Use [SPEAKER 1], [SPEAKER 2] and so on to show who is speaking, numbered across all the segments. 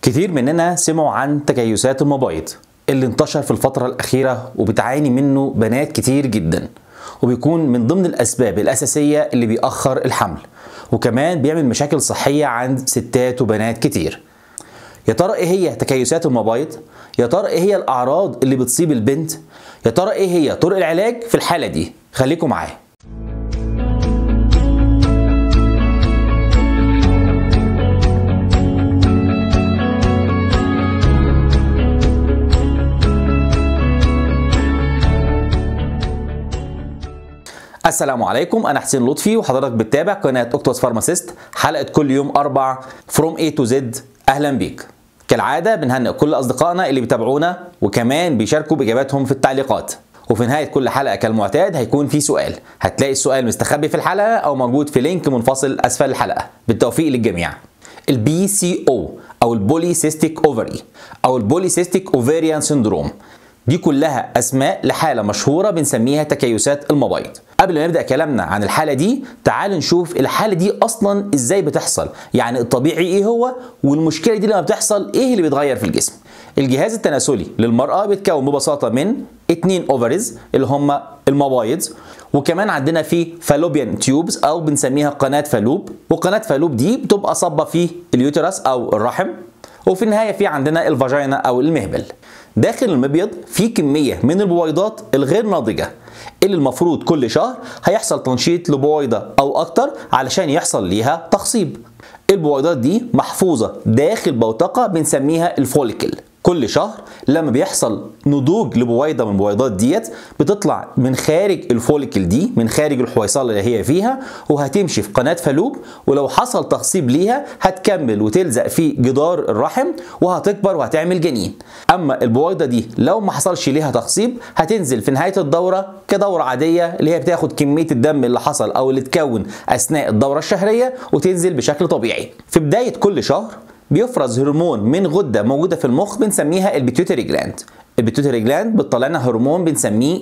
[SPEAKER 1] كتير مننا سمعوا عن تكيسات المبايض اللي انتشر في الفترة الأخيرة وبتعاني منه بنات كتير جدا، وبيكون من ضمن الأسباب الأساسية اللي بيأخر الحمل، وكمان بيعمل مشاكل صحية عند ستات وبنات كتير. يا ترى ايه هي تكيسات المبايض؟ يا ترى ايه هي الأعراض اللي بتصيب البنت؟ يا ترى ايه هي طرق العلاج في الحالة دي؟ خليكم معايا. السلام عليكم، أنا حسين لطفي وحضرتك بتتابع قناة أوكتوس فارماسيست، حلقة كل يوم أربع From A to Z. أهلا بيك. كالعادة بنهنئ كل أصدقائنا اللي بيتابعونا وكمان بيشاركوا بإجاباتهم في التعليقات. وفي نهاية كل حلقة كالمعتاد هيكون في سؤال، هتلاقي السؤال مستخبي في الحلقة أو موجود في لينك منفصل أسفل الحلقة. بالتوفيق للجميع. الBCO أو البوليسيستيك أوفري أو البوليسيستيك أوفريان سيندروم، دي كلها أسماء لحالة مشهورة بنسميها تكيسات المبايض. قبل ما نبدأ كلامنا عن الحالة دي، تعال نشوف الحالة دي أصلا إزاي بتحصل، يعني الطبيعي إيه هو، والمشكلة دي لما بتحصل إيه اللي بيتغير في الجسم. الجهاز التناسلي للمرأة بيتكون ببساطة من 2 أوفريز اللي هم المبايض، وكمان عندنا في فالوبيان تيوبز أو بنسميها قناة فالوب، وقناة فالوب دي بتبقى صابة في اليوترس أو الرحم، وفي النهاية في عندنا الفاجينا أو المهبل. داخل المبيض في كمية من البويضات الغير ناضجة اللي المفروض كل شهر هيحصل تنشيط لبويضة أو أكتر علشان يحصل ليها تخصيب. البويضات دي محفوظة داخل بوتقة بنسميها الفوليكل. كل شهر لما بيحصل نضوج لبويضة من البويضات ديت بتطلع من خارج الفوليكل دي، من خارج الحويصلة اللي هي فيها، وهتمشي في قناة فالوب، ولو حصل تخصيب ليها هتكمل وتلزق في جدار الرحم وهتكبر وهتعمل جنين. اما البويضة دي لو ما حصلش ليها تخصيب هتنزل في نهاية الدورة كدورة عادية، اللي هي بتاخد كمية الدم اللي حصل او اللي اتكون اثناء الدورة الشهرية وتنزل بشكل طبيعي. في بداية كل شهر بيفرز هرمون من غدة موجودة في المخ بنسميها البيتيوتري جلاند. البيتيوتري جلاند بتطلع لنا هرمون بنسميه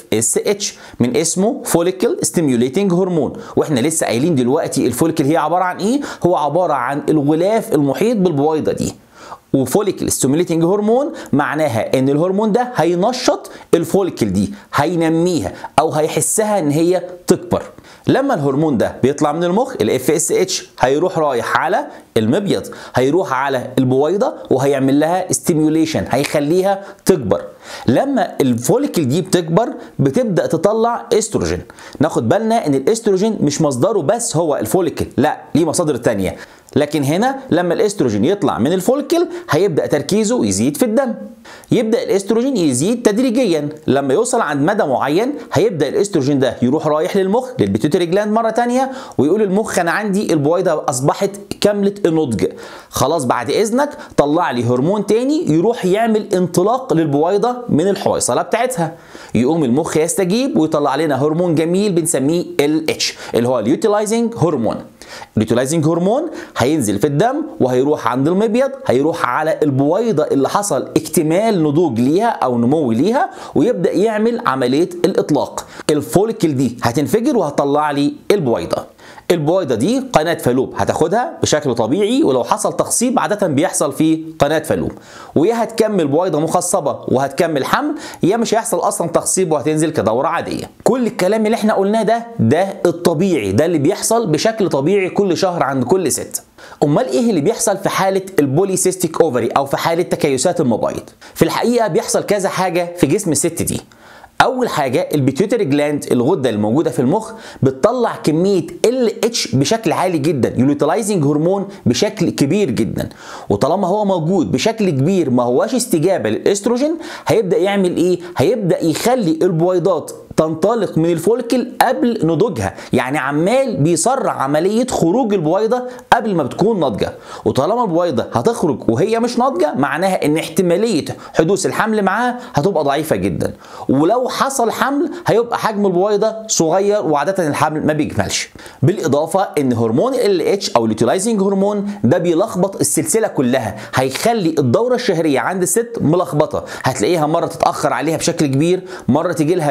[SPEAKER 1] FSH من اسمه فوليكل ستيميوليتنج هرمون، واحنا لسه قايلين دلوقتي الفوليكل هي عبارة عن ايه؟ هو عبارة عن الغلاف المحيط بالبويضة دي. وفوليكل ستيميوليتنج هرمون معناها ان الهرمون ده هينشط الفوليكل دي، هينميها او هيحسها ان هي تكبر. لما الهرمون ده بيطلع من المخ ال FSH هيروح رايح على المبيض، هيروح على البويضة وهيعمل لها ستيميوليشن، هيخليها تكبر. لما الفوليكل دي بتكبر بتبدأ تطلع استروجين. ناخد بالنا ان الاستروجين مش مصدره بس هو الفوليكل، لا ليه مصادر تانية، لكن هنا لما الاستروجين يطلع من الفوليكل هيبدأ تركيزه يزيد في الدم. يبدأ الاستروجين يزيد تدريجيا، لما يوصل عند مدى معين هيبدأ الاستروجين ده يروح رايح للمخ للبيتيوتري جلاند مرة تانية، ويقول المخ انا عندي البويضة اصبحت كاملة النضج، خلاص بعد اذنك طلع لي هرمون تاني يروح يعمل انطلاق للبويضة من الحويصلة بتاعتها. يقوم المخ يستجيب ويطلع لنا هرمون جميل بنسميه LH اللي هو اليوتيلايزنج هرمون. اليوتيلايزنج هرمون هينزل في الدم وهيروح عند المبيض، هيروح على البويضة اللي حصل اكتمال نضوج ليها او نمو ليها، ويبدأ يعمل عملية الاطلاق. الفوليكل دي هتنفجر وهتطلع لي البويضة. البويضة دي قناة فالوب هتاخدها بشكل طبيعي، ولو حصل تخصيب عادة بيحصل في قناة فالوب، ويا هتكمل بويضة مخصبة وهتكمل حمل، يا مش هيحصل اصلا تخصيب وهتنزل كدورة عادية. كل الكلام اللي احنا قلناه ده الطبيعي، ده اللي بيحصل بشكل طبيعي كل شهر عند كل ست. امال ايه اللي بيحصل في حالة البوليسيستيك اوفري او في حالة تكيسات المبايض؟ في الحقيقة بيحصل كذا حاجة في جسم الست دي. اول حاجه البيتيوتري جلاند الغده الموجوده في المخ بتطلع كميه LH بشكل عالي جدا، يوتيلايزنج هرمون بشكل كبير جدا، وطالما هو موجود بشكل كبير ما هواش استجابه للاستروجين، هيبدا يعمل ايه؟ هيبدا يخلي البويضات تنطلق من الفوليكل قبل نضوجها، يعني عمال بيسرع عمليه خروج البويضه قبل ما بتكون ناضجه. وطالما البويضه هتخرج وهي مش ناضجه معناها ان احتماليه حدوث الحمل معاها هتبقى ضعيفه جدا، ولو حصل حمل هيبقى حجم البويضه صغير وعاده الحمل ما بيكملش. بالاضافه ان هرمون LH او اليوتيلايزنج هرمون ده بيلخبط السلسله كلها، هيخلي الدوره الشهريه عند الست ملخبطه، هتلاقيها مره تتاخر عليها بشكل كبير، مره تيجي لها بدري،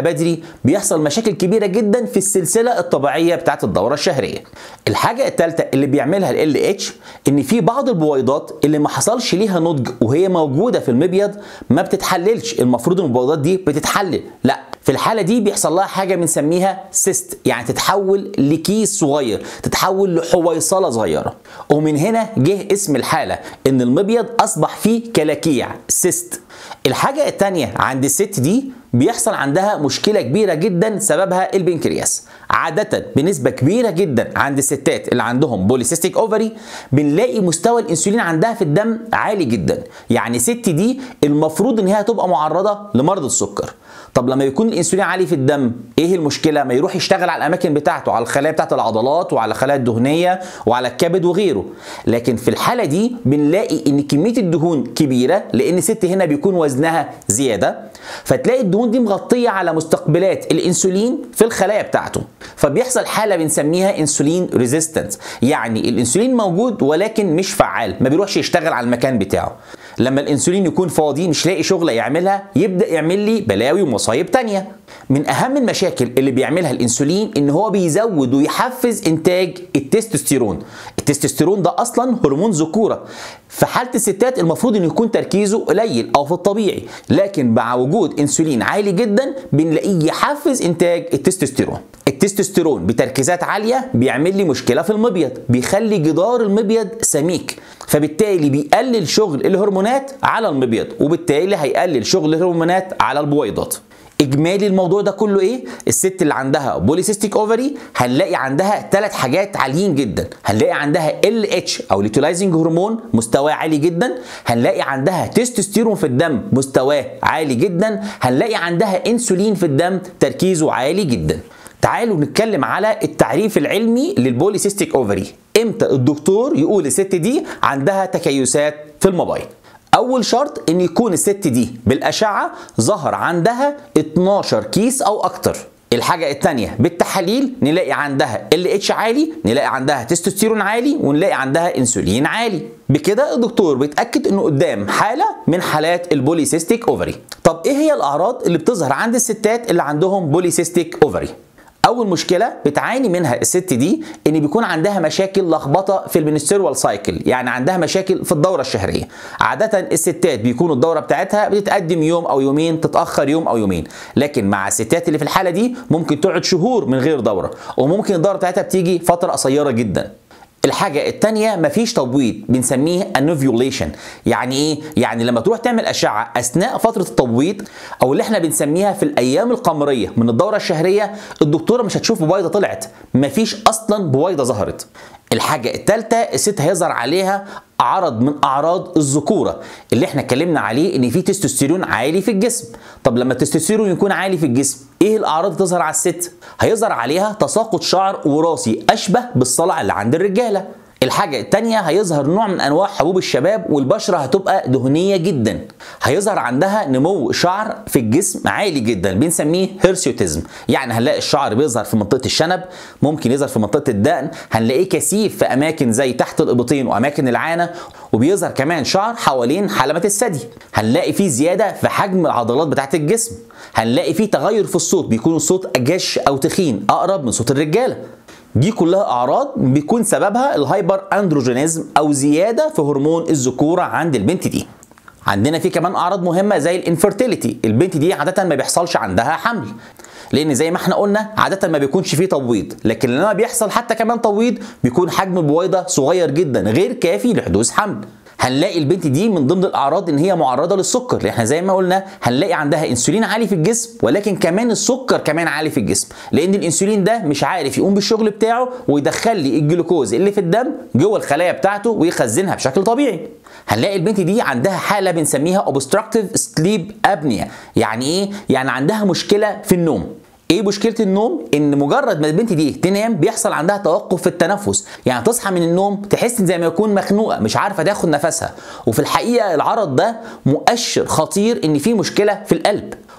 [SPEAKER 1] بيحصل مشاكل كبيره جدا في السلسله الطبيعيه بتاعه الدوره الشهريه. الحاجه الثالثه اللي بيعملها ال LH ان في بعض البويضات اللي ما حصلش ليها نضج وهي موجوده في المبيض ما بتتحللش. المفروض المبويضات دي بتتحلل، لا، في الحاله دي بيحصل لها حاجه بنسميها سيست، يعني تتحول لكيس صغير، تتحول لحويصله صغيره. ومن هنا جه اسم الحاله ان المبيض اصبح فيه كلاكيع، سيست. الحاجه الثانيه عند الست دي بيحصل عندها مشكله كبيره جدا سببها البنكرياس. عاده بنسبه كبيره جدا عند الستات اللي عندهم بوليسيستيك اوفري بنلاقي مستوى الانسولين عندها في الدم عالي جدا. يعني ست دي المفروض ان هي تبقى معرضه لمرض السكر. طب لما يكون الانسولين عالي في الدم ايه المشكله؟ ما يروح يشتغل على الاماكن بتاعته، على الخلايا بتاعت العضلات وعلى الخلايا الدهنيه وعلى الكبد وغيره. لكن في الحاله دي بنلاقي ان كميه الدهون كبيره لان الست هنا بيكون وزنها زياده، فتلاقي الدهون دي مغطيه على مستقبلات الانسولين في الخلايا بتاعته، فبيحصل حاله بنسميها انسولين ريزيستنس، يعني الانسولين موجود ولكن مش فعال، ما بيروحش يشتغل على المكان بتاعه. لما الانسولين يكون فاضي مش لاقي شغله يعملها يبدا يعمل لي بلاوي ومصايب تانية. من اهم المشاكل اللي بيعملها الانسولين ان هو بيزود ويحفز انتاج التستوستيرون. التستوستيرون ده اصلا هرمون ذكوره، في حاله الستات المفروض انه يكون تركيزه قليل او في الطبيعي، لكن مع وجود انسولين عالي جدا بنلاقيه يحفز انتاج التستوستيرون. التستوستيرون بتركيزات عاليه بيعمل لي مشكله في المبيض، بيخلي جدار المبيض سميك، فبالتالي بيقلل شغل الهرمونات على المبيض، وبالتالي هيقلل شغل الهرمونات على البويضات. اجمالي الموضوع ده كله ايه؟ الست اللي عندها بوليسيستيك اوفري هنلاقي عندها 3 حاجات عاليين جدا. هنلاقي عندها LH او ليوتيلايزنج هرمون مستواه عالي جدا، هنلاقي عندها تستوستيرون في الدم مستواه عالي جدا، هنلاقي عندها انسولين في الدم تركيزه عالي جدا. تعالوا نتكلم على التعريف العلمي للبوليسيستيك اوفري. امتى الدكتور يقول الست دي عندها تكيسات في المبايض؟ اول شرط ان يكون الست دي بالاشعه ظهر عندها 12 كيس او اكتر. الحاجه الثانيه بالتحاليل نلاقي عندها LH عالي، نلاقي عندها تستوستيرون عالي، ونلاقي عندها انسولين عالي. بكده الدكتور بيتاكد انه قدام حاله من حالات البوليسيستيك اوفري. طب ايه هي الاعراض اللي بتظهر عند الستات اللي عندهم بوليسيستيك اوفري؟ اول مشكله بتعاني منها الست دي ان بيكون عندها مشاكل لخبطه في المنستيرول سايكل، يعني عندها مشاكل في الدوره الشهريه. عاده الستات بيكونوا الدوره بتاعتها بتتقدم يوم او يومين، تتاخر يوم او يومين، لكن مع الستات اللي في الحاله دي ممكن تقعد شهور من غير دوره، وممكن الدوره بتاعتها بتيجي فتره قصيره جدا. الحاجة التانية مفيش تبويض، بنسميه انوفيوليشن. يعني ايه؟ يعني لما تروح تعمل اشعة اثناء فترة التبويض او اللي احنا بنسميها في الايام القمرية من الدورة الشهرية، الدكتورة مش هتشوف بويضة طلعت، مفيش اصلا بويضة ظهرت. الحاجة الثالثة الست هيظهر عليها عرض من اعراض الذكوره اللي احنا اتكلمنا عليه ان في تستوستيرون عالي في الجسم. طب لما التستوستيرون يكون عالي في الجسم ايه الاعراض اللي تظهر على الست؟ هيظهر عليها تساقط شعر وراثي اشبه بالصلع اللي عند الرجاله. الحاجة التانية هيظهر نوع من انواع حبوب الشباب والبشرة هتبقى دهنية جدا. هيظهر عندها نمو شعر في الجسم عالي جدا بنسميه هيرسيوتيزم، يعني هنلاقي الشعر بيظهر في منطقة الشنب، ممكن يظهر في منطقة الدقن، هنلاقيه كثيف في اماكن زي تحت الابطين واماكن العانة، وبيظهر كمان شعر حوالين حلمة الثدي. هنلاقي فيه زيادة في حجم العضلات بتاعة الجسم. هنلاقي فيه تغير في الصوت، بيكون الصوت اجش او تخين اقرب من صوت الرجالة. دي كلها اعراض بيكون سببها الهايبر اندروجينيزم او زياده في هرمون الذكوره عند البنت دي. عندنا في كمان اعراض مهمه زي الانفيرتيليتي، البنت دي عاده ما بيحصلش عندها حمل، لان زي ما احنا قلنا عاده ما بيكونش فيه تبويض، لكن لما بيحصل حتى كمان تبويض بيكون حجم البويضه صغير جدا غير كافي لحدوث حمل. هنلاقي البنت دي من ضمن الاعراض ان هي معرضه للسكر، لان احنا زي ما قلنا هنلاقي عندها انسولين عالي في الجسم، ولكن كمان السكر كمان عالي في الجسم، لان الانسولين ده مش عارف يقوم بالشغل بتاعه ويدخل لي الجلوكوز اللي في الدم جوه الخلايا بتاعته ويخزنها بشكل طبيعي. هنلاقي البنت دي عندها حاله بنسميها obstructive sleep apnea. يعني ايه؟ يعني عندها مشكله في النوم. ايه مشكله النوم؟ ان مجرد ما البنت دي تنام بيحصل عندها توقف في التنفس، يعني تصحى من النوم تحس زي ما يكون مخنوقه مش عارفه تاخد نفسها، وفي الحقيقه العرض ده مؤشر خطير ان في مشكله في القلب.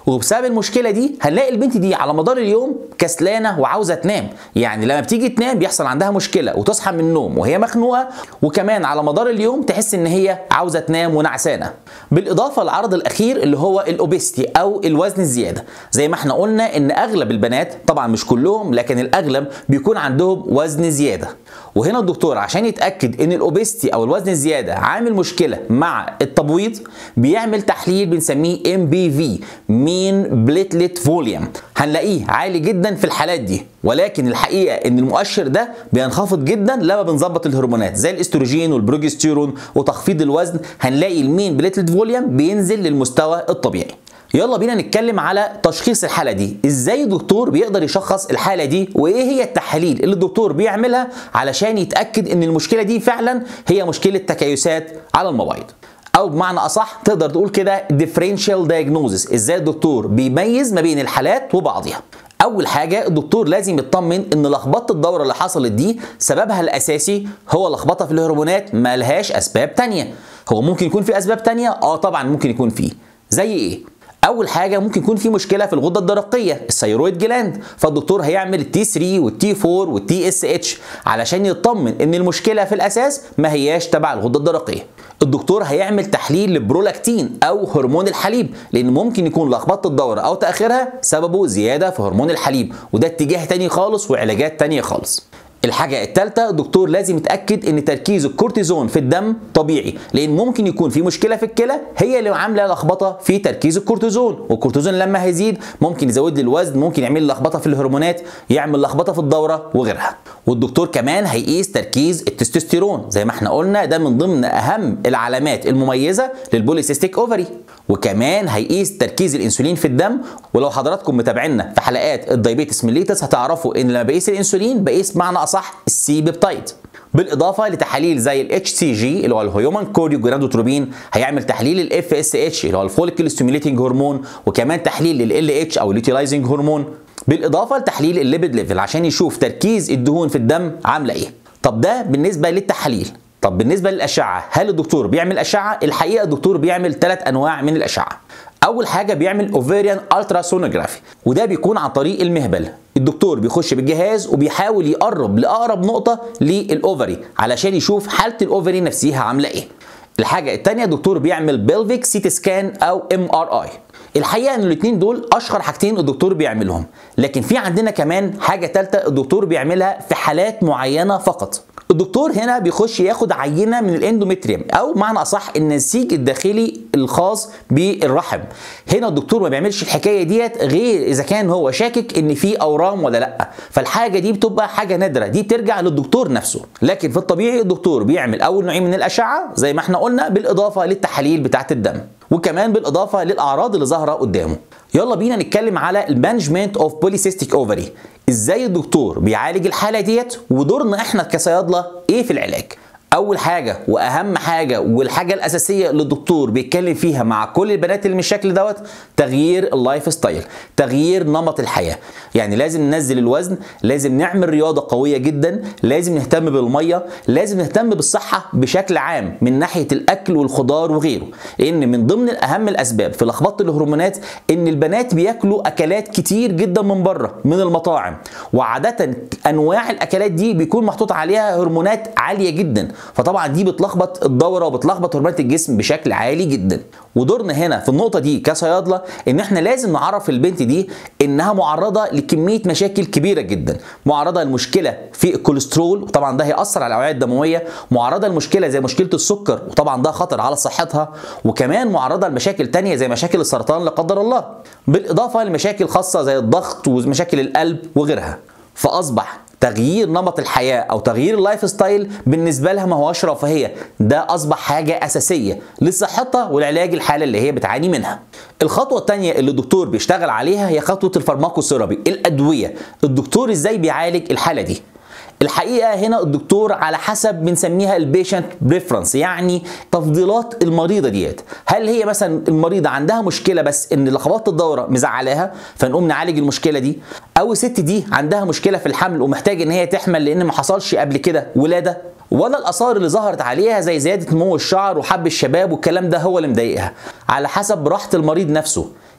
[SPEAKER 1] وبسبب المشكله دي هنلاقي البنت دي على مدار اليوم كسلانه وعاوزه تنام. يعني لما بتيجي تنام بيحصل عندها مشكله وتصحى من النوم وهي مخنوقه، وكمان على مدار اليوم تحس ان هي عاوزه تنام ونعسانه. بالاضافه للعرض الاخير اللي هو الاوبستي او الوزن الزياده. زي ما احنا قلنا ان اغلب البنات، طبعا مش كلهم لكن الاغلب، بيكون عندهم وزن زياده. وهنا الدكتور عشان يتاكد ان الاوبستي او الوزن الزياده عامل مشكله مع التبويض بيعمل تحليل بنسميه MBV مين بليتلت فوليوم. هنلاقيه عالي جدا في الحالات دي، ولكن الحقيقه ان المؤشر ده بينخفض جدا لما بنظبط الهرمونات زي الاستروجين والبروجستيرون وتخفيض الوزن. هنلاقي المين بليتلت فوليوم بينزل للمستوى الطبيعي. يلا بينا نتكلم على تشخيص الحالة دي. ازاي الدكتور بيقدر يشخص الحالة دي، وايه هي التحاليل اللي الدكتور بيعملها علشان يتأكد ان المشكلة دي فعلا هي مشكلة تكيسات على المبايض، او بمعنى اصح تقدر تقول كده differential diagnosis. ازاي الدكتور بيميز ما بين الحالات وبعضها. اول حاجه الدكتور لازم يطمن ان لخبطه الدوره اللي حصلت دي سببها الاساسي هو لخبطه في الهرمونات، ما لهاش اسباب تانية. هو ممكن يكون في اسباب تانية، طبعا ممكن يكون فيه. زي ايه؟ اول حاجه ممكن يكون في مشكله في الغده الدرقيه الثيرويد جلاند، فالدكتور هيعمل التي 3 والتي 4 والتي اس اتش علشان يطمن ان المشكله في الاساس ما هياش تبع الغده الدرقيه. الدكتور هيعمل تحليل للبرولاكتين او هرمون الحليب، لان ممكن يكون لخبطه الدوره او تاخيرها سببه زياده في هرمون الحليب، وده اتجاه تاني خالص وعلاجات تانية خالص. الحاجة الثالثة الدكتور لازم يتأكد ان تركيز الكورتيزون في الدم طبيعي، لان ممكن يكون في مشكلة في الكلى هي اللي عاملة لخبطة في تركيز الكورتيزون، والكورتيزون لما هيزيد ممكن يزود لي الوزن، ممكن يعمل لخبطة في الهرمونات، يعمل لخبطة في الدورة وغيرها. والدكتور كمان هيقيس تركيز التستوستيرون، زي ما احنا قلنا ده من ضمن اهم العلامات المميزة للبوليسيستيك اوفري. وكمان هيقيس تركيز الانسولين في الدم، ولو حضراتكم متابعينا في حلقات الدايابيتس ميليتس هتعرفوا ان لما بقيس الانسولين بقيس معنى اصح السي بيبتايد. بالاضافه لتحاليل زي الاتش سي جي اللي هو الهيومن كوريوجونادوتروبين، هيعمل تحليل الاف اس اتش اللي هو الفوليكل ستيميوليتنج هرمون، وكمان تحليل لل اتش او اليوتيلايزنج هرمون، بالاضافه لتحليل الليبيد ليفل عشان يشوف تركيز الدهون في الدم عامله ايه. طب ده بالنسبه للتحاليل. طب بالنسبه للاشعه، هل الدكتور بيعمل اشعه؟ الحقيقه الدكتور بيعمل 3 انواع من الاشعه. اول حاجه بيعمل اوفيريان التراسونوجرافي، وده بيكون عن طريق المهبل. الدكتور بيخش بالجهاز وبيحاول يقرب لاقرب نقطه للاوفري علشان يشوف حاله الاوفري نفسها عامله ايه. الحاجه الثانيه الدكتور بيعمل بيلفيك سي تي سكان او MRI. الحقيقه ان الاثنين دول اشهر حاجتين الدكتور بيعملهم، لكن في عندنا كمان حاجه ثالثه الدكتور بيعملها في حالات معينه فقط. الدكتور هنا بيخش ياخد عينه من الاندومتريوم او معنى اصح النسيج الداخلي الخاص بالرحم. هنا الدكتور ما بيعملش الحكايه ديت غير اذا كان هو شاكك ان في اورام ولا لا، فالحاجه دي بتبقى حاجه نادره، دي بترجع للدكتور نفسه. لكن في الطبيعي الدكتور بيعمل اول نوعين من الاشعه زي ما احنا قلنا، بالاضافه للتحاليل بتاعه الدم، وكمان بالاضافه للاعراض اللي ظاهره قدامه. يلا بينا نتكلم على المانجمنت اوف بوليسيستيك اوفري. ازاي الدكتور بيعالج الحاله ديت، ودورنا احنا كصيادله ايه في العلاج. اول حاجه واهم حاجه والحاجه الاساسيه اللي الدكتور بيتكلم فيها مع كل البنات اللي من الشكل دوت، تغيير اللايف ستايل، تغيير نمط الحياه. يعني لازم ننزل الوزن، لازم نعمل رياضه قويه جدا، لازم نهتم بالميه، لازم نهتم بالصحه بشكل عام من ناحيه الاكل والخضار وغيره. لان من ضمن اهم الاسباب في لخبطه الهرمونات ان البنات بياكلوا اكلات كتير جدا من بره من المطاعم، وعاده انواع الاكلات دي بيكون محطوط عليها هرمونات عاليه جدا، فطبعا دي بتلخبط الدوره وبتلخبط هرمونات الجسم بشكل عالي جدا. ودورنا هنا في النقطه دي كصيادله ان احنا لازم نعرف البنت دي انها معرضه لكميه مشاكل كبيره جدا، معرضه لمشكله في الكوليسترول وطبعا ده هيأثر على الاوعيه الدمويه، معرضه لمشكله زي مشكله السكر وطبعا ده خطر على صحتها، وكمان معرضه لمشاكل ثانيه زي مشاكل السرطان لا قدر الله، بالاضافه لمشاكل خاصه زي الضغط ومشاكل القلب وغيرها. فاصبح تغيير نمط الحياه او تغيير اللايف ستايل بالنسبه لها ما هوش رفاهيه، ده اصبح حاجه اساسيه لصحتها والعلاج الحاله اللي هي بتعاني منها. الخطوه الثانيه اللي الدكتور بيشتغل عليها هي خطوه الفارماكوثيرابي، الادويه. الدكتور ازاي بيعالج الحاله دي؟ الحقيقه هنا الدكتور على حسب بنسميها البيشنت بريفرنس، يعني تفضيلات المريضه ديت. هل هي مثلا المريضه عندها مشكله بس ان لخبطه الدوره مزعلاها فنقوم نعالج المشكله دي، او الست دي عندها مشكله في الحمل ومحتاج ان هي تحمل لان ما حصلش قبل كده ولاده، ولا الاثار اللي ظهرت عليها زي زياده نمو الشعر وحب الشباب والكلام ده هو اللي مضايقها. على حسب راحه المريض نفسه.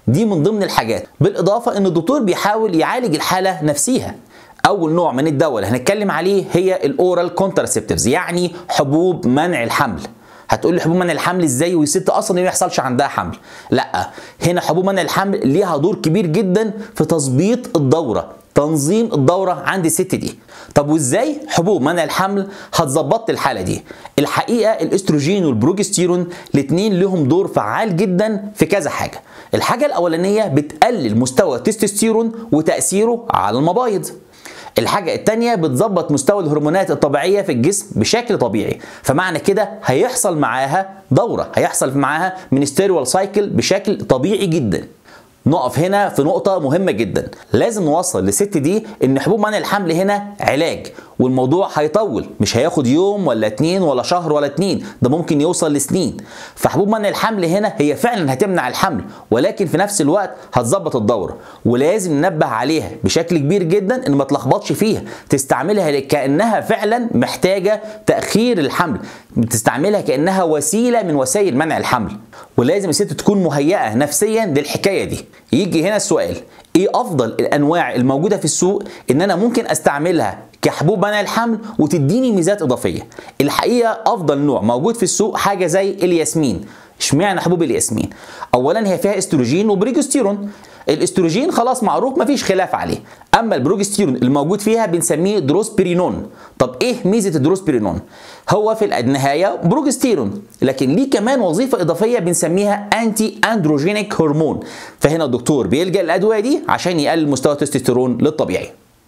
[SPEAKER 1] دي من ضمن الحاجات. بالاضافه ان الدكتور بيحاول يعالج الحاله نفسيها. اول نوع من الدواء اللي هنتكلم عليه هي الاورال كونتراسبتيفز، يعني حبوب منع الحمل. هتقول لي حبوب منع الحمل ازاي والست اصلا ما يحصلش عندها حمل؟ لا، هنا حبوب منع الحمل ليها دور كبير جدا في تظبيط الدوره، تنظيم الدوره عند الست دي. طب وازاي حبوب منع الحمل هتظبط الحاله دي؟ الحقيقه الاستروجين والبروجستيرون الاثنين لهم دور فعال جدا في كذا حاجه. الحاجه الاولانيه بتقلل مستوى التستوستيرون وتاثيره على المبايض. الحاجة التانية بتظبط مستوى الهرمونات الطبيعية في الجسم بشكل طبيعي، فمعنى كده هيحصل معاها دورة، هيحصل معاها منستيريال سايكل بشكل طبيعي جدا. نقف هنا في نقطة مهمة جدا، لازم نوصل للست دي ان حبوب منع الحمل هنا علاج، والموضوع هيطول، مش هياخد يوم ولا 2 ولا شهر ولا 2، ده ممكن يوصل لسنين. فحبوب منع الحمل هنا هي فعلا هتمنع الحمل، ولكن في نفس الوقت هتظبط الدورة، ولازم ننبه عليها بشكل كبير جدا ان ما تلخبطش فيها، تستعملها كأنها فعلا محتاجة تأخير الحمل، تستعملها كأنها وسيلة من وسائل منع الحمل، ولازم الست تكون مهيئة نفسيا للحكاية دي. يجي هنا السؤال، ايه افضل الانواع الموجودة في السوق ان انا ممكن استعملها كحبوب منع الحمل وتديني ميزات اضافية؟ الحقيقة افضل نوع موجود في السوق حاجة زي الياسمين. اشمعنى حبوب الياسمين؟ اولا هي فيها استروجين وبروجستيرون. الاستروجين خلاص معروف مفيش خلاف عليه، اما البروجستيرون الموجود فيها بنسميه دروسبيرينون. طب ايه ميزه الدروسبيرينون؟ هو في النهايه بروجستيرون، لكن ليه كمان وظيفه اضافيه بنسميها انتي اندروجينيك هرمون، فهنا الدكتور بيلجأ للادويه دي عشان يقلل مستوى التستوستيرون للطبيعي.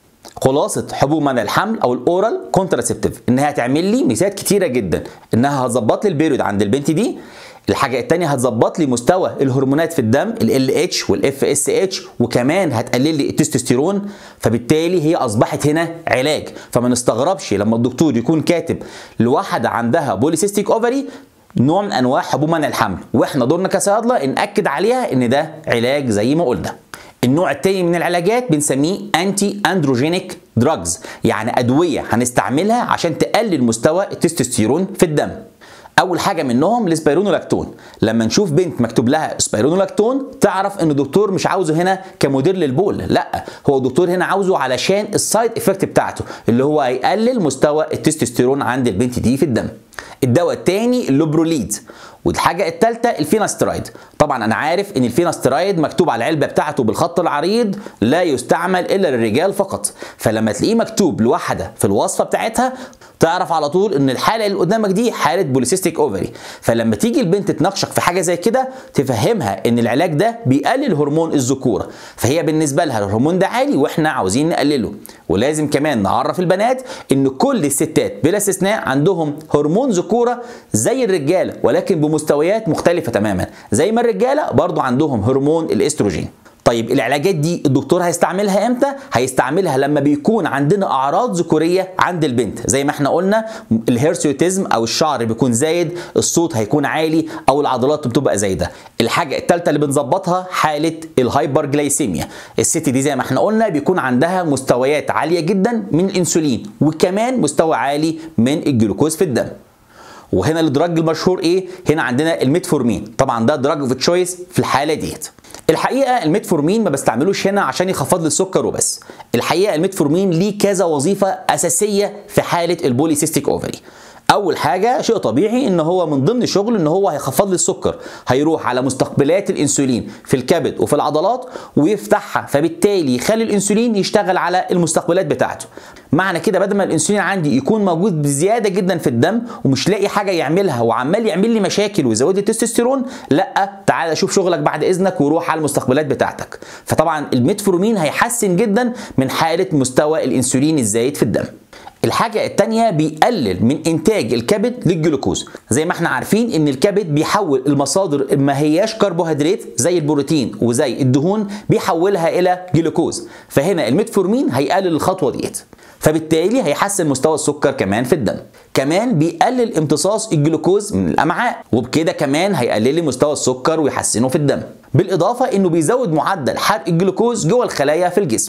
[SPEAKER 1] خلاصة حبوب منع الحمل او الاورال كونتراسبتيف انها هتعمل لي ميزات كتيره جدا، انها هتظبط لي البيريود عند البنت دي. الحاجة التانية هتظبط لي مستوى الهرمونات في الدم ال LH وال FSH، وكمان هتقلل لي التستوستيرون، فبالتالي هي أصبحت هنا علاج. فما نستغربش لما الدكتور يكون كاتب لواحدة عندها بوليسيستيك أوفري نوع من أنواع حبوب منع الحمل، وإحنا دورنا كصيادلة نأكد عليها إن ده علاج زي ما قلنا. النوع التاني من العلاجات بنسميه انتي اندروجينيك دراجز، يعني أدوية هنستعملها عشان تقلل مستوى التستوستيرون في الدم. اول حاجه منهم السبيرونولاكتون. لما نشوف بنت مكتوب لها سبيرونولاكتون تعرف ان الدكتور مش عاوزه هنا كمدير للبول، لا، هو الدكتور هنا عاوزه علشان السايد افكت بتاعته اللي هو هيقلل مستوى التستوستيرون عند البنت دي في الدم. الدواء الثاني اللوبروليد، والحاجه الثالثه الفيناسترايد. طبعا انا عارف ان الفيناسترايد مكتوب على العلبه بتاعته بالخط العريض لا يستعمل الا للرجال فقط، فلما تلاقيه مكتوب لوحده في الوصفه بتاعتها تعرف على طول ان الحاله اللي قدامك دي حاله بوليسيستيك اوفري. فلما تيجي البنت تناقشك في حاجه زي كده تفهمها ان العلاج ده بيقلل هرمون الذكوره، فهي بالنسبه لها الهرمون ده عالي واحنا عاوزين نقلله. ولازم كمان نعرف البنات ان كل الستات بلا استثناء عندهم هرمون ذكوره زي الرجاله، ولكن بمستويات مختلفه تماما. زي ما الرجاله برضو عندهم هرمون الاستروجين. طيب العلاجات دي الدكتور هيستعملها امتى؟ هيستعملها لما بيكون عندنا اعراض ذكوريه عند البنت، زي ما احنا قلنا الهيرسيوتيزم او الشعر بيكون زايد، الصوت هيكون عالي، او العضلات بتبقى زايده. الحاجه الثالثه اللي بنظبطها حاله الهايبرجلايسيميا. الست دي زي ما احنا قلنا بيكون عندها مستويات عاليه جدا من الانسولين، وكمان مستوى عالي من الجلوكوز في الدم. وهنا الدراج المشهور ايه؟ هنا عندنا الميتفورمين، طبعا ده دراج اوف تشويس في الحاله ديت. الحقيقه الميتفورمين ما بستعملوش هنا عشان يخفض لي السكر وبس، الحقيقه الميتفورمين ليه كذا وظيفه اساسيه في حاله البوليسيستيك اوفري. اول حاجه شيء طبيعي ان هو من ضمن شغله ان هو هيخفض لي السكر، هيروح على مستقبلات الانسولين في الكبد وفي العضلات ويفتحها، فبالتالي يخلي الانسولين يشتغل على المستقبلات بتاعته. معنى كده بدل ما الانسولين عندي يكون موجود بزياده جدا في الدم ومش لاقي حاجه يعملها وعمال يعمل لي مشاكل ويزود لي التستوستيرون، لا، تعالى شوف شغلك بعد اذنك وروح على المستقبلات بتاعتك. فطبعا الميتفورمين هيحسن جدا من حاله مستوى الانسولين الزايد في الدم. الحاجة التانية بيقلل من انتاج الكبد للجلوكوز. زي ما احنا عارفين ان الكبد بيحول المصادر ما هياش كربوهيدرات زي البروتين وزي الدهون، بيحولها الى جلوكوز، فهنا الميتفورمين هيقلل الخطوة ديت، فبالتالي هيحسن مستوى السكر كمان في الدم. كمان بيقلل امتصاص الجلوكوز من الامعاء، وبكده كمان هيقلل لي مستوى السكر ويحسنه في الدم. بالاضافة انه بيزود معدل حرق الجلوكوز جوه الخلايا في الجسم.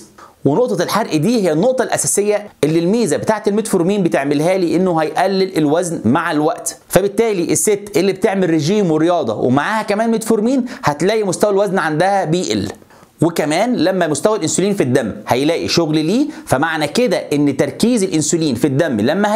[SPEAKER 1] ونقطة الحرق دي هي النقطة الأساسية اللي الميزة بتاعة الميتفورمين بتعملها لي إنه هيقلل الوزن مع الوقت. فبالتالي الست اللي بتعمل رجيم ورياضة ومعاها كمان ميتفورمين هتلاقي مستوى الوزن عندها بيقل. وكمان لما مستوى الانسولين في الدم هيلاقي شغل ليه، فمعنى كده ان تركيز الانسولين في الدم لما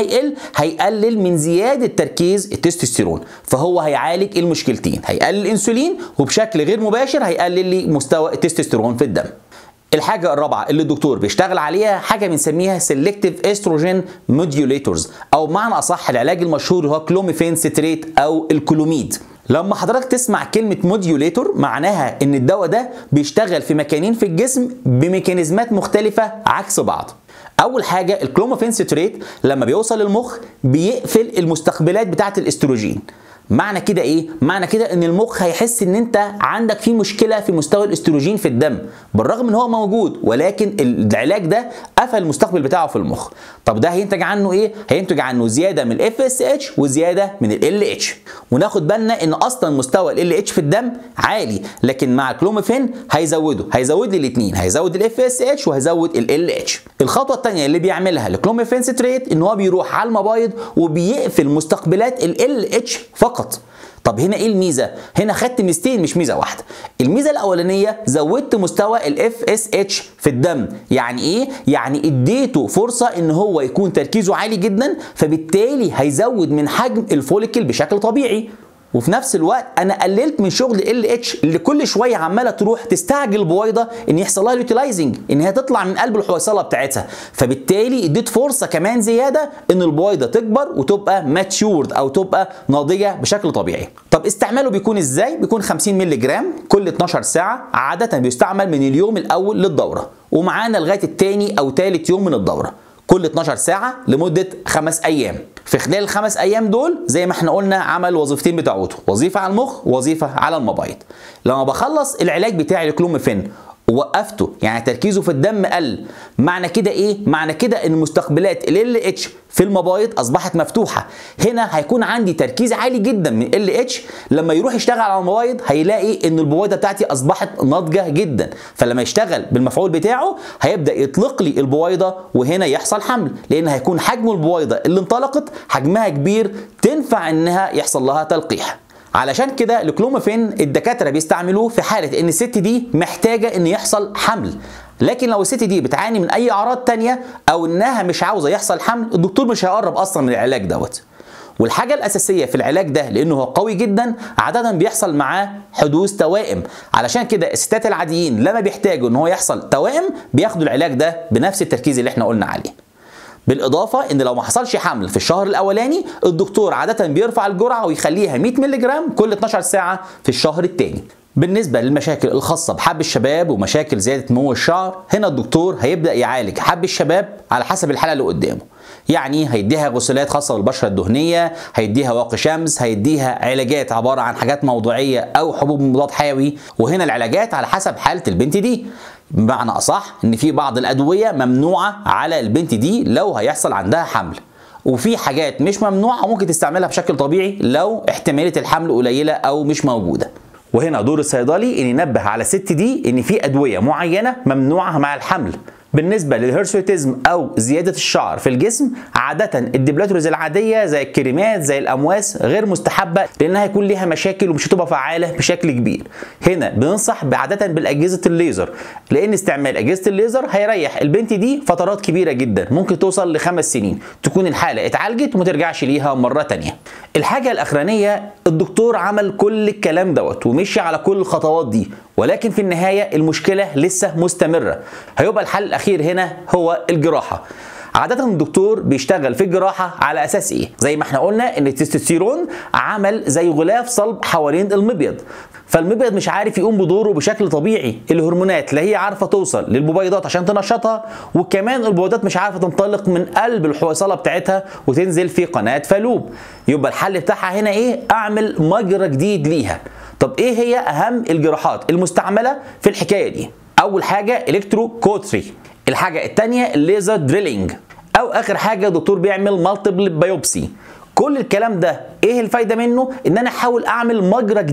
[SPEAKER 1] هيقلل من زياده تركيز التستوستيرون، فهو هيعالج المشكلتين، هيقلل الانسولين وبشكل غير مباشر هيقلل لي مستوى التستوستيرون في الدم. الحاجة الرابعة اللي الدكتور بيشتغل عليها حاجة بنسميها سيلكتيف استروجين موديوليتورز، او بمعنى اصح العلاج المشهور هو كلوميفين ستريت او الكلوميد. لما حضرتك تسمع كلمة موديوليتور معناها ان الدواء ده بيشتغل في مكانين في الجسم بميكانيزمات مختلفة عكس بعض. اول حاجة الكلوميفين ستريت لما بيوصل للمخ بيقفل المستقبلات بتاعة الاستروجين. معنى كده ايه؟ معنى كده ان المخ هيحس ان انت عندك في مشكله في مستوى الاستروجين في الدم، بالرغم ان هو موجود، ولكن العلاج ده قفل المستقبل بتاعه في المخ. طب ده هينتج عنه ايه؟ هينتج عنه زياده من الاف اس اتش وزياده من ال اتش. وناخد بالنا ان اصلا مستوى ال اتش في الدم عالي، لكن مع كلوميفين هيزود لي الاثنين، هيزود الاف اس اتش وهيزود ال اتش. الخطوه الثانيه اللي بيعملها الكلوميفين ستريت ان هو بيروح على المبايض وبيقفل مستقبلات ال اتش فقط. طب هنا ايه الميزه؟ هنا خدت ميزتين مش ميزه واحده. الميزه الاولانيه زودت مستوى الاف اس اتش في الدم. يعني ايه؟ يعني اديته فرصه ان هو يكون تركيزه عالي جدا، فبالتالي هيزود من حجم الفوليكل بشكل طبيعي. وفي نفس الوقت انا قللت من شغل ال اتش اللي كل شويه عماله تروح تستعجل البويضه ان يحصل لها يوتيلايزنج، ان هي تطلع من قلب الحويصله بتاعتها، فبالتالي اديت فرصه كمان زياده ان البويضه تكبر وتبقى ماتيورد او تبقى ناضجه بشكل طبيعي. طب استعماله بيكون ازاي؟ بيكون 50 مللي جرام كل 12 ساعه، عاده بيستعمل من اليوم الاول للدوره ومعانا لغايه الثاني او ثالث يوم من الدوره، كل 12 ساعة لمدة 5 أيام. في خلال ال5 أيام دول زي ما احنا قلنا عمل وظيفتين بتاعته، وظيفة على المخ ووظيفة على المبايض. لما بخلص العلاج بتاعي الكلوميفين ووقفته، يعني تركيزه في الدم قل، معنى كده ايه؟ معنى كده ان مستقبلات ال اتش في المبايض اصبحت مفتوحه. هنا هيكون عندي تركيز عالي جدا من ال اتش، لما يروح يشتغل على المبايض هيلاقي ان البويضه بتاعتي اصبحت ناضجه جدا، فلما يشتغل بالمفعول بتاعه هيبدا يطلق لي البويضه وهنا يحصل حمل، لان هيكون حجم البويضه اللي انطلقت حجمها كبير تنفع انها يحصل لها تلقيح. علشان كده الكلوميفين الدكاتره بيستعملوه في حاله ان الست دي محتاجه ان يحصل حمل. لكن لو الست دي بتعاني من اي اعراض تانية او انها مش عاوزه يحصل حمل، الدكتور مش هيقرب اصلا من العلاج دوت. والحاجه الاساسيه في العلاج ده لانه هو قوي جدا عاده بيحصل معاه حدوث توائم. علشان كده الستات العاديين لما بيحتاجوا ان هو يحصل توائم بياخدوا العلاج ده بنفس التركيز اللي احنا قلنا عليه. بالاضافه ان لو ما حصلش حمل في الشهر الاولاني، الدكتور عاده بيرفع الجرعه ويخليها 100 مللي جرام كل 12 ساعه في الشهر الثاني. بالنسبه للمشاكل الخاصه بحب الشباب ومشاكل زياده نمو الشعر، هنا الدكتور هيبدا يعالج حب الشباب على حسب الحاله اللي قدامه. يعني هيديها غسولات خاصه بالبشره الدهنيه، هيديها واقي شمس، هيديها علاجات عباره عن حاجات موضعيه او حبوب مضاد حيوي، وهنا العلاجات على حسب حاله البنت دي. بمعنى اصح ان في بعض الادويه ممنوعه على البنت دي لو هيحصل عندها حمل، وفي حاجات مش ممنوعه ممكن تستعملها بشكل طبيعي لو احتماليه الحمل قليله او مش موجوده. وهنا دور الصيدلي ان ينبه على الست دي ان في ادويه معينه ممنوعه مع الحمل. بالنسبه للهيرسوتيزم او زياده الشعر في الجسم، عاده الديبلاتورز العاديه زي الكريمات زي الامواس غير مستحبه لانها هيكون ليها مشاكل ومش هتبقى فعاله بشكل كبير. هنا بننصح عاده بالاجهزه الليزر، لان استعمال اجهزه الليزر هيريح البنت دي فترات كبيره جدا، ممكن توصل ل5 سنين تكون الحاله اتعالجت وما ترجعش ليها مره ثانيه. الحاجه الاخرانيه، الدكتور عمل كل الكلام دوت ومشي على كل الخطوات دي، ولكن في النهايه المشكله لسه مستمره. هيبقى الحل الاخير هنا هو الجراحه. عادة الدكتور بيشتغل في الجراحة على أساس إيه؟ زي ما احنا قلنا إن التستوستيرون عمل زي غلاف صلب حوالين المبيض، فالمبيض مش عارف يقوم بدوره بشكل طبيعي، الهرمونات لا هي عارفة توصل للبويضات عشان تنشطها، وكمان البويضات مش عارفة تنطلق من قلب الحويصلة بتاعتها وتنزل في قناة فالوب. يبقى الحل بتاعها هنا إيه؟ أعمل مجرى جديد ليها. طب إيه هي أهم الجراحات المستعملة في الحكاية دي؟ أول حاجة إلكترو كوتري، الحاجة التانية الليزر دريلينج، أو آخر حاجة دكتور بيعمل مالتيبل بايوبسي. كل الكلام ده ايه الفايده منه؟ ان انا احاول اعمل مجرى جديد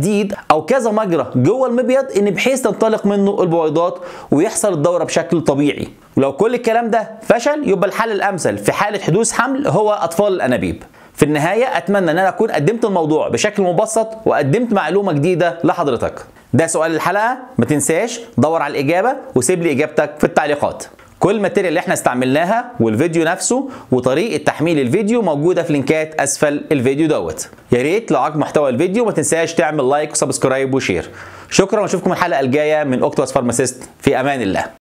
[SPEAKER 1] او كذا مجرى جوه المبيض ان بحيث تنطلق منه البويضات ويحصل الدوره بشكل طبيعي. ولو كل الكلام ده فشل يبقى الحل الامثل في حاله حدوث حمل هو اطفال الانابيب. في النهايه اتمنى ان انا اكون قدمت الموضوع بشكل مبسط وقدمت معلومه جديده لحضرتك. ده سؤال الحلقه، ما تنساش دور على الاجابه وسيب لي اجابتك في التعليقات. كل الماتيريال اللي احنا استعملناها والفيديو نفسه وطريقه تحميل الفيديو موجوده في لينكات اسفل الفيديو دوت. يا ريت لو عجبك محتوى الفيديو ما تنساش تعمل لايك وسبسكرايب وشير. شكرا واشوفكم الحلقه الجايه من اوكتوباس فارماسيست، في امان الله.